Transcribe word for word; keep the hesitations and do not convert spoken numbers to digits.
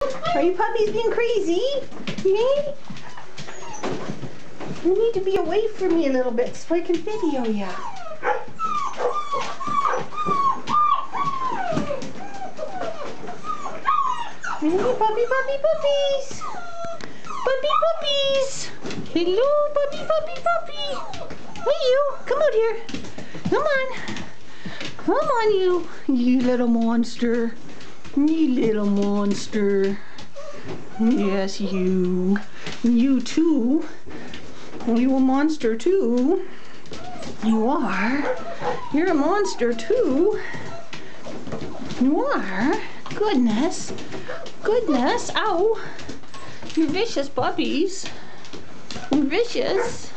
Are you puppies being crazy? Yeah? You need to be away from me a little bit so I can video ya. Hey, puppy, puppy, puppies! Puppy, puppies! Hello, puppy, puppy, puppy! Hey, you! Come out here! Come on! Come on, you! You little monster! You little monster! Yes, you! You too! You a monster too! You are! You're a monster too! You are! Goodness! Goodness! Ow! You vicious puppies! You're vicious!